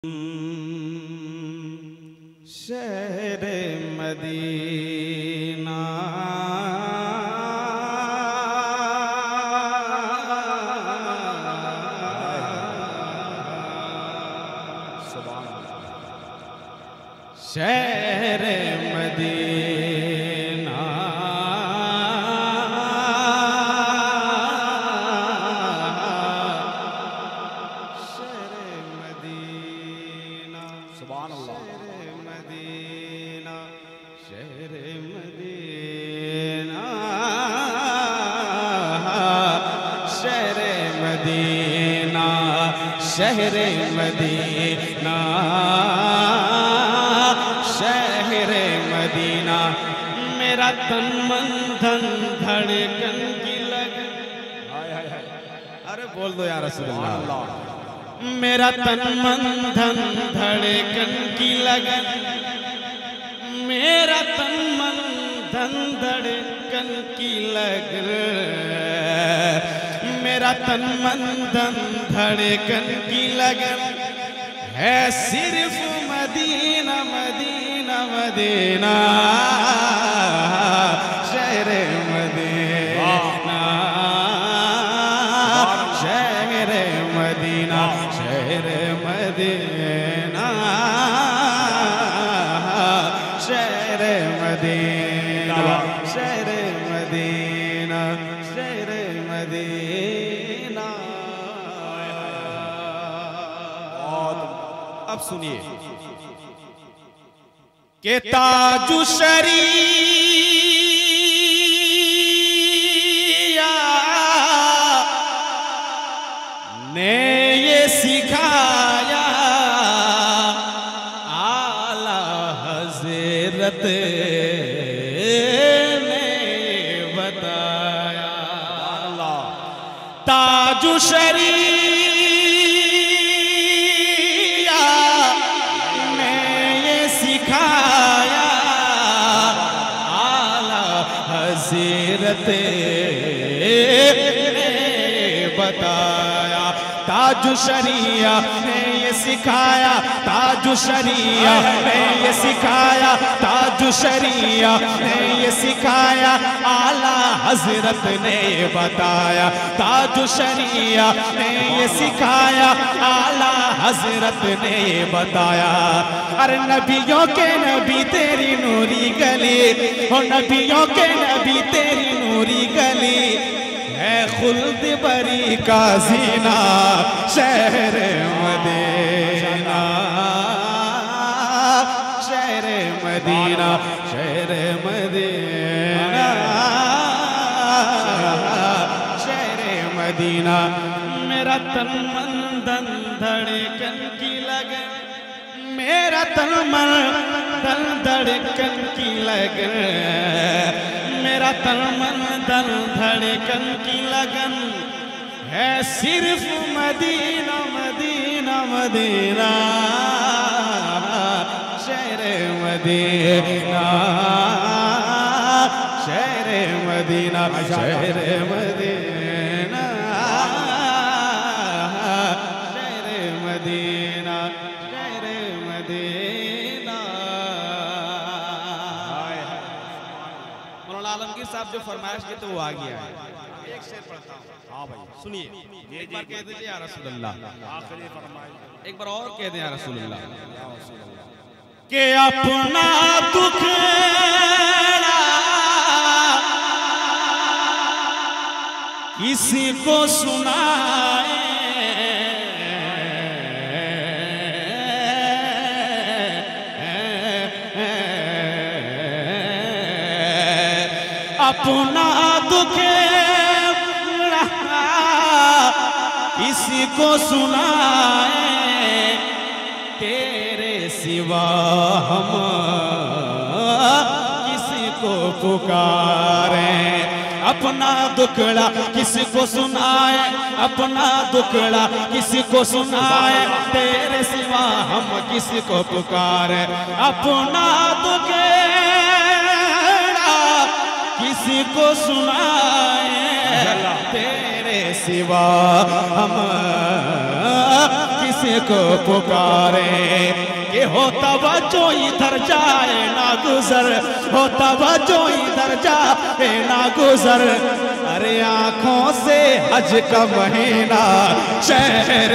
शहर मदीना शहर मदीना सुभान अल्लाह। शहर मदीना शहर मदीना शहर मदीना शहर मदीना मेरा तन मन धन धड़कन की लगन। अरे बोल दो यार रसूल अल्लाह। मेरा तन मन धन धड़कन की लगन, मेरा तन मन धन धड़कन की लगन, मेरा तन मन धन धड़कन की लगन है सिर्फ मदीना मदीना मदीना शहर मदीना शहर मदीना शहर मदीना शहर मदीना शहर मदीना शहर मदीना। अब सुनिए के ताजु शरीया ने ये सिखाया, आला हज़रत ने बताया। ताजु शरीया ने ये सिखाया, आला हज़रत ने बताया। ताजु शरिया ने ये सिखाया, ताजु शरिया ने ये सिखाया, ताजु शरिया ने ये सिखाया, आला हज़रत ने बताया। ताजु शरिया ने ये सिखाया, आला हज़रत ने बताया। अरे नबियों के नबी तेरी नूरी गली, हो नबियों के नबी तेरी नूरी गली है खुल्द बरी का जीना शहर मदीना शहर मदीना शहर मदीना शहर मदीना। मेरा तन मन धन धड़कन की लगन, मेरा तन मन धन धड़कन की लगन, मेरा तन मन धन धड़कन की लगन है सिर्फ मदीना मदीना मदीना शहर मदीना शहर मदीना शहर मदीना शहर मदीना शहर मदीना। मौलाना आलमगीर साहब जो फरमाइश की तो वो आ गया है। एक शेर पढ़ता हूँ। हाँ भाई सुनिए, एक बार कह दीजिए या रसूल अल्लाह। आखिरी फरमाइश एक बार और कह दें या रसूल अल्लाह के अपना दुखड़ा किसी को सुनाए, अपना दुखड़ा किसी को सुनाए, तेरे सिवा हम किसी को पुकारे। अपना दुखड़ा किसी को सुनाए, अपना दुखड़ा किसी को सुनाए, तेरे सिवा हम किसी को पुकारे। अपना दुखड़ा किसी को सुनाए, तेरे सिवा हम से को पुकारे कि हो तवज्जो इधर जाए ना गुजर, हो तवज्जो इधर जाए ना गुजर। अरे आंखों से हज का महीना शहर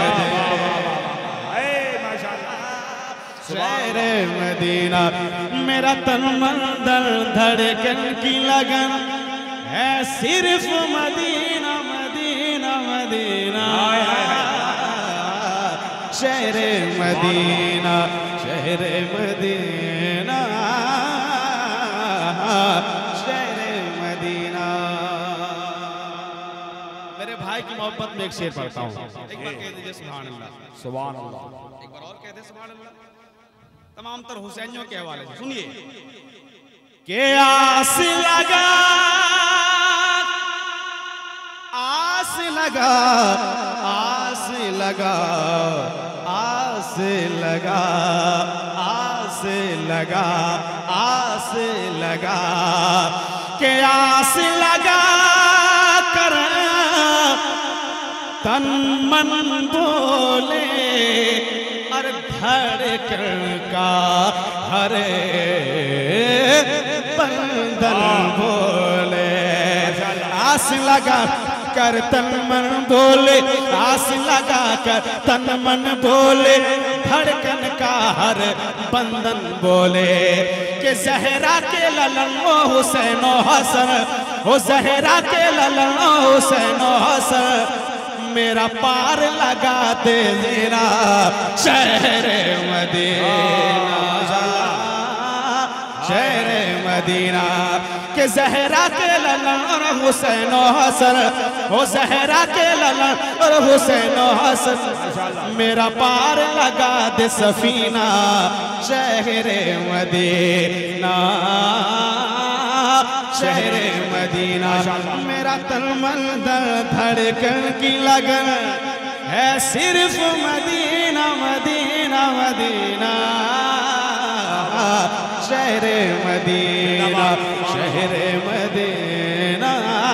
शहर मदीना, मेरा तन मन दल धड़कन की लगन है सिर्फ मदीना मदीना मदीना। शहर मदीना शहर मदीना शहर मदीना। मेरे भाई की मोहब्बत में एक शेर पढ़ता हूँ, एक बार कह दीजिए सुभान अल्लाह। सुभान अल्लाह। एक बार और कह दे सुभान अल्लाह। तमाम तर हुसैनियों के हवाले से सुनिए। के आस लगा आस लगा आस लगा आस लगा आस लगा आस लगा के आस लगा कर तन मन बोले और धड़कन का हरे बंधन बोले। आस लगा कर तन मन बोले, आस लगा कर तन मन बोले, धड़कन का हर बंधन बोले। कि ज़हरा के ललन ओ हुसैन ओ हसन, हो ज़हरा के ललन ओ हुसैन ओ हसन, मेरा पार लगा दे ज़रा शहर मदीना शहर मदीना। के ज़हरा के ललन और हुसैन ओ हसन, हो ज़हरा के ललन और हुसैन ओ हसन, मेरा पार लगा दे सफीना शहर मदीना शहर मदीना। मेरा तन मन धड़कन की लगन है सिर्फ मदीना मदीना मदीना। शहर मदीना शहर मदीना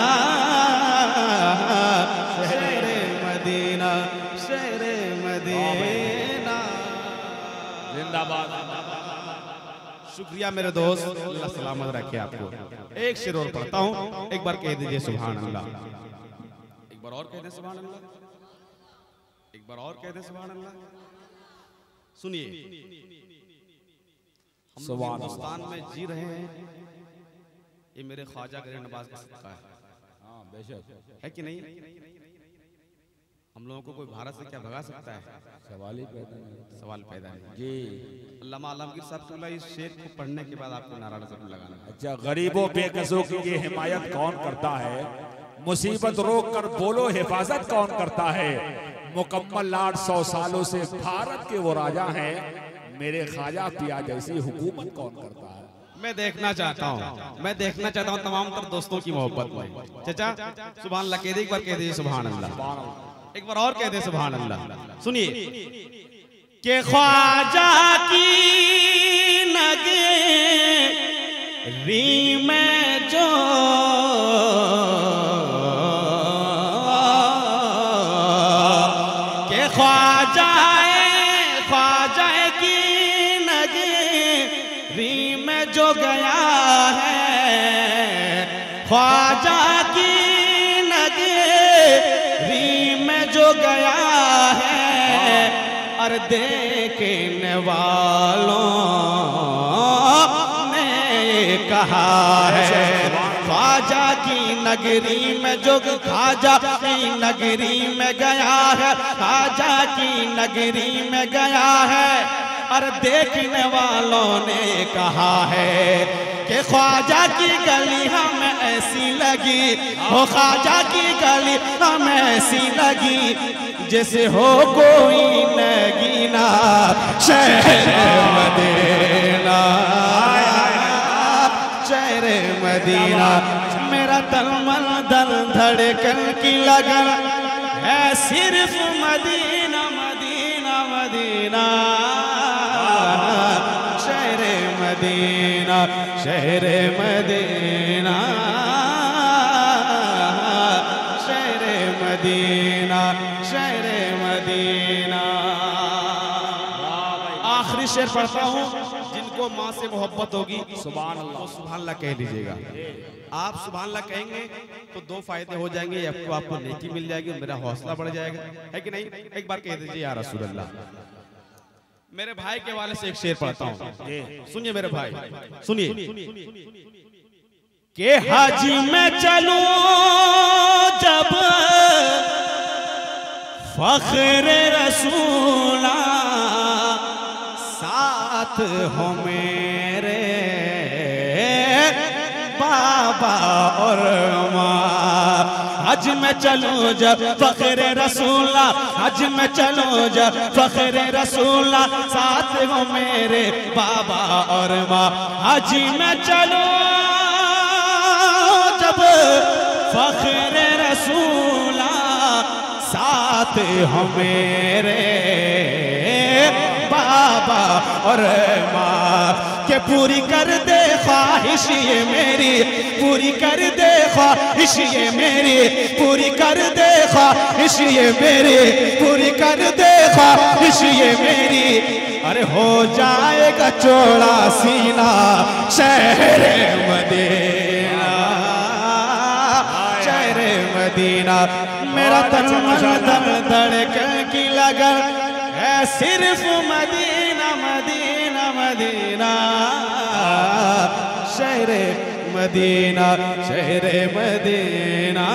शहर मदीना शहर मदीना। जिंदाबाद। शुक्रिया मेरे दोस्त, अल्लाह सलामत रखे आपको। एक शेर और पढ़ता हूँ, एक बार कह दीजिए सुभान अल्लाह। एक बार और कह दे सुभान अल्लाह, एक बार और कह दे सुभान अल्लाह। सुनिए, हम लोग हिंदुस्तान में जी रहे हैं, ये मेरे ख्वाजा गरीब नवाज का सदका है। हाँ बेशक है कि नहीं? हम लोगों को कोई भारत से क्या भगा सकता है? सवाल ही पैदा नहीं। सवाल पैदा नहीं जी। अल्लामा आलमगीर साहब को इस शेर को पढ़ने के बाद आपको नारा जरूर लगाना। अच्छा, गरीबों बेकसों की ये हिमायत कौन करता है? मुसीबत रोक कर बोलो हिफाजत कौन करता है? मुकम्मल 800 सालों से भारत के वो राजा हैं, मेरे ख्वाजा पिया जैसी हुकूमत कौन करता है? मैं देखना चाहता हूँ तमाम तर दोस्तों की मोहब्बत में। चाचा सुभान अल्लाह कह दे, एक बार कह दीजिए सुभान अल्लाह। एक बार और कह दे सुभान अल्लाह। सुनिए कि ख्वाजा की नगरी में जो के ख्वाजा की नगरी में जो गया है, ख्वाजा की जो गया है, और देखने वालों ने कहा है, ख्वाजा की नगरी में जो ख्वाजा की नगरी में गया है, ख्वाजा की नगरी में गया है, और देखने वालों ने कहा है कि ख्वाजा की गली हमें ऐसी लगी, हो ख्वाजा की गली हमें ऐसी लगी, जैसे हो कोई नगीना शहर मदीना शहर मदीना। मेरा तन मन दल धड़कन की लगन है सिर्फ मदीना मदीना मदीना शहर मदीना शहर मदीना शहर मदीना शहर मदीना। आखिरी शेर पढ़ता हूँ, जिनको माँ से मोहब्बत होगी सुभान अल्लाह, तो सुभान अल्लाह कह लीजिएगा। आप सुभान अल्लाह कहेंगे तो दो फायदे हो जाएंगे, आपको नेकी मिल जाएगी, मेरा हौसला बढ़ जाएगा, है कि नहीं? एक बार कह दीजिए या रसूल अल्लाह। मेरे भाई के वाले से एक शेर पढ़ता हूँ, सुनिए मेरे भाई, सुनिए। के हाजी मैं चलूं जब फख्रे रसूला साथ हो मेरे बाबा और माँ। हज में चलूं जब फख्रे रसूला, हज में चलूं जब फख्रे रसूला साथ हो मेरे बाबा और माँ। हज में चलूं जब फख्रे रसूला साथ हो मेरे बाबा और माँ। के पूरी कर दे ख्वाहिश ये मेरी, पूरी कर दे ख्वाहिश ये मेरी, पूरी कर दे ख्वाहिश ये मेरी, पूरी कर दे ख्वाहिश ये मेरी। अरे हो जाएगा चौड़ा सीना शहरे मदीना, शहरे मदीना। मेरा तन मन धड़ धड़कन की लगन है सिर्फ मदीना, मदीना, मदीना, शहरे मदीना, शहरे मदीना,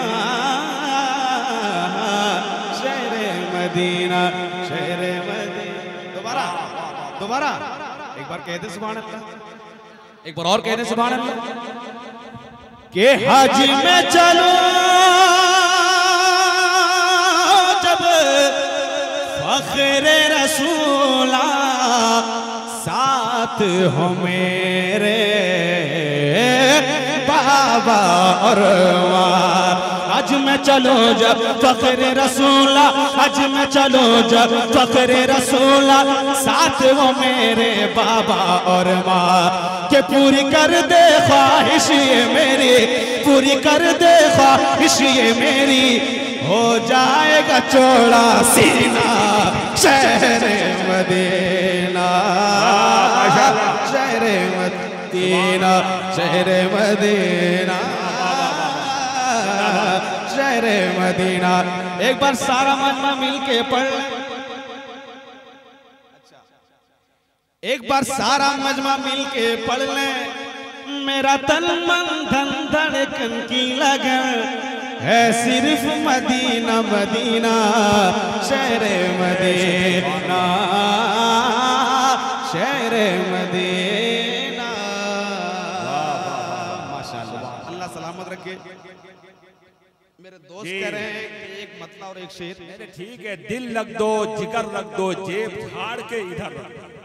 शहरे मदीना, शहरे मदीना। दोबारा दोबारा एक बार कह दे सुभान अल्लाह, एक बार और कह दे सुभान अल्लाह। के हज में चलो जब फख्रे रसूला साथ हो मेरे बाबा और माँ। हज में चलो जब फख्रे रसूला, हज में चलो जब फख्रे रसूला साथ हो मेरे बाबा और माँ। के पूरी कर दे ख्वाहिश ये मेरी, पूरी कर दे ख्वाहिश ये मेरी। हो जाएगा चौड़ा सीना शहरे मदीना, शहरे मदीना, शहरे मदीना, शहरे मदीना। एक बार सारा मजमा मिल के पढ़, एक बार सारा मजमा मिल के पढ़ ले। मेरा तन मन धन धड़कन की लगन है सिर्फ मदीना, मदीना, शहरे मदीना, शहरे मदीना। माशाअल्लाह, अल्लाह सलामत रखे। मेरे दोस्त कह रहे हैं कि एक मतला और एक शेर। ठीक है, दिल रख दो, जिगर रख दो, जेब फाड़ के इधर रख दो।